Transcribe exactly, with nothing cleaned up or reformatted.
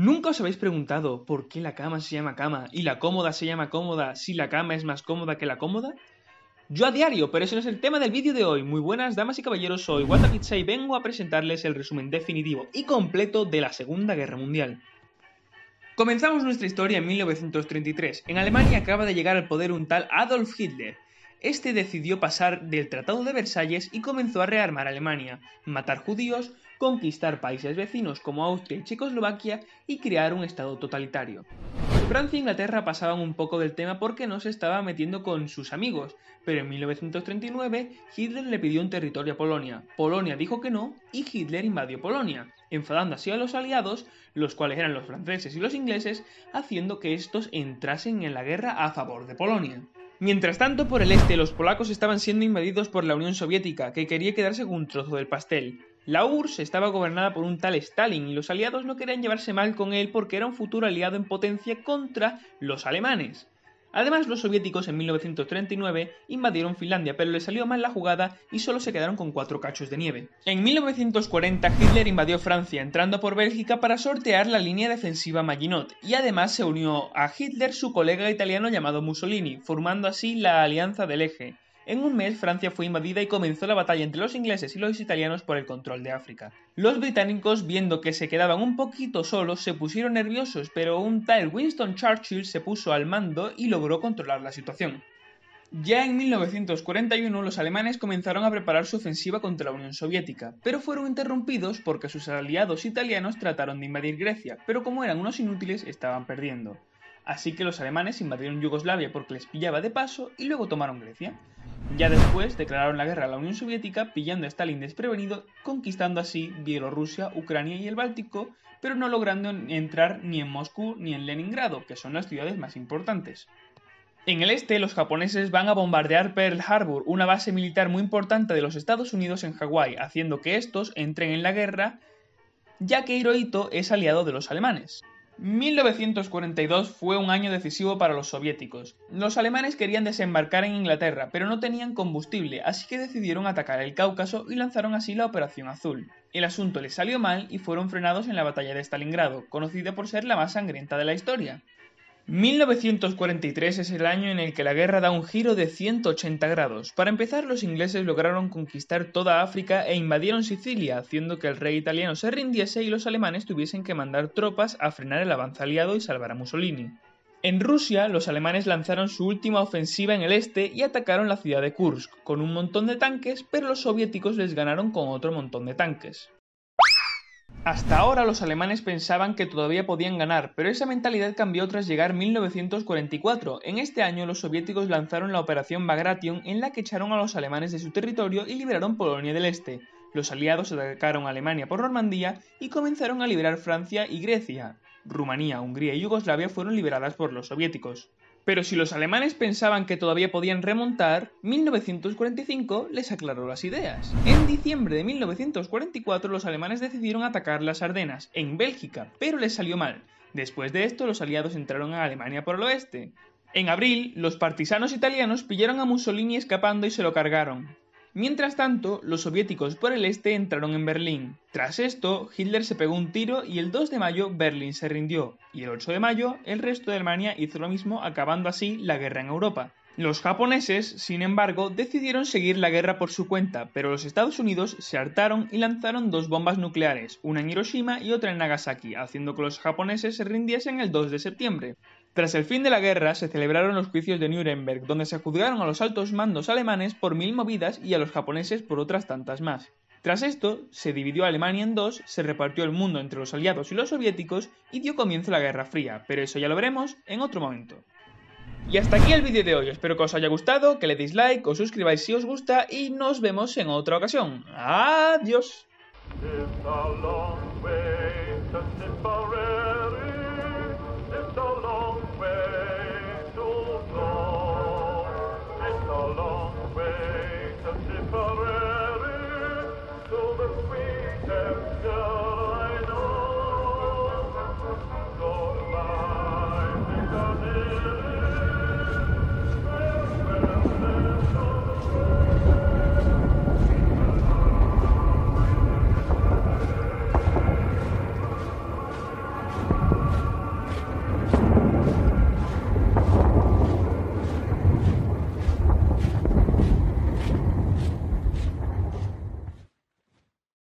¿Nunca os habéis preguntado por qué la cama se llama cama y la cómoda se llama cómoda si la cama es más cómoda que la cómoda? Yo a diario, pero ese no es el tema del vídeo de hoy. Muy buenas damas y caballeros, soy WataPizza y vengo a presentarles el resumen definitivo y completo de la Segunda Guerra Mundial. Comenzamos nuestra historia en mil novecientos treinta y tres. En Alemania acaba de llegar al poder un tal Adolf Hitler. Este decidió pasar del Tratado de Versalles y comenzó a rearmar Alemania, matar judíos, conquistar países vecinos como Austria y Checoslovaquia y crear un estado totalitario. Francia e Inglaterra pasaban un poco del tema porque no se estaba metiendo con sus amigos, pero en mil novecientos treinta y nueve Hitler le pidió un territorio a Polonia. Polonia dijo que no y Hitler invadió Polonia, enfadando así a los aliados, los cuales eran los franceses y los ingleses, haciendo que estos entrasen en la guerra a favor de Polonia. Mientras tanto, por el este, los polacos estaban siendo invadidos por la Unión Soviética, que quería quedarse con un trozo del pastel. La U R S S estaba gobernada por un tal Stalin y los aliados no querían llevarse mal con él porque era un futuro aliado en potencia contra los alemanes. Además, los soviéticos en mil novecientos treinta y nueve invadieron Finlandia, pero les salió mal la jugada y solo se quedaron con cuatro cachos de nieve. En mil novecientos cuarenta, Hitler invadió Francia, entrando por Bélgica para sortear la línea defensiva Maginot, y además se unió a Hitler su colega italiano llamado Mussolini, formando así la Alianza del Eje. En un mes, Francia fue invadida y comenzó la batalla entre los ingleses y los italianos por el control de África. Los británicos, viendo que se quedaban un poquito solos, se pusieron nerviosos, pero un tal Winston Churchill se puso al mando y logró controlar la situación. Ya en mil novecientos cuarenta y uno, los alemanes comenzaron a preparar su ofensiva contra la Unión Soviética, pero fueron interrumpidos porque sus aliados italianos trataron de invadir Grecia, pero como eran unos inútiles, estaban perdiendo. Así que los alemanes invadieron Yugoslavia porque les pillaba de paso y luego tomaron Grecia. Ya después declararon la guerra a la Unión Soviética, pillando a Stalin desprevenido, conquistando así Bielorrusia, Ucrania y el Báltico, pero no logrando entrar ni en Moscú ni en Leningrado, que son las ciudades más importantes. En el este, los japoneses van a bombardear Pearl Harbor, una base militar muy importante de los Estados Unidos en Hawái, haciendo que estos entren en la guerra, ya que Hirohito es aliado de los alemanes. mil novecientos cuarenta y dos fue un año decisivo para los soviéticos. Los alemanes querían desembarcar en Inglaterra, pero no tenían combustible, así que decidieron atacar el Cáucaso y lanzaron así la Operación Azul. El asunto les salió mal y fueron frenados en la batalla de Stalingrado, conocida por ser la más sangrienta de la historia. mil novecientos cuarenta y tres es el año en el que la guerra da un giro de ciento ochenta grados. Para empezar, los ingleses lograron conquistar toda África e invadieron Sicilia, haciendo que el rey italiano se rindiese y los alemanes tuviesen que mandar tropas a frenar el avance aliado y salvar a Mussolini. En Rusia, los alemanes lanzaron su última ofensiva en el este y atacaron la ciudad de Kursk, con un montón de tanques, pero los soviéticos les ganaron con otro montón de tanques. Hasta ahora los alemanes pensaban que todavía podían ganar, pero esa mentalidad cambió tras llegar mil novecientos cuarenta y cuatro. En este año los soviéticos lanzaron la Operación Bagration, en la que echaron a los alemanes de su territorio y liberaron Polonia del Este. Los aliados atacaron a Alemania por Normandía y comenzaron a liberar Francia y Grecia. Rumanía, Hungría y Yugoslavia fueron liberadas por los soviéticos. Pero si los alemanes pensaban que todavía podían remontar, mil novecientos cuarenta y cinco les aclaró las ideas. En diciembre de mil novecientos cuarenta y cuatro los alemanes decidieron atacar las Ardenas, en Bélgica, pero les salió mal. Después de esto los aliados entraron a Alemania por el oeste. En abril, los partisanos italianos pillaron a Mussolini escapando y se lo cargaron. Mientras tanto, los soviéticos por el este entraron en Berlín. Tras esto, Hitler se pegó un tiro y el dos de mayo Berlín se rindió, y el ocho de mayo el resto de Alemania hizo lo mismo, acabando así la guerra en Europa. Los japoneses, sin embargo, decidieron seguir la guerra por su cuenta, pero los Estados Unidos se hartaron y lanzaron dos bombas nucleares, una en Hiroshima y otra en Nagasaki, haciendo que los japoneses se rindiesen el dos de septiembre. Tras el fin de la guerra, se celebraron los juicios de Nuremberg, donde se juzgaron a los altos mandos alemanes por mil movidas y a los japoneses por otras tantas más. Tras esto, se dividió Alemania en dos, se repartió el mundo entre los aliados y los soviéticos y dio comienzo a la Guerra Fría, pero eso ya lo veremos en otro momento. Y hasta aquí el vídeo de hoy, espero que os haya gustado, que le deis like, os suscribáis si os gusta y nos vemos en otra ocasión. ¡Adiós!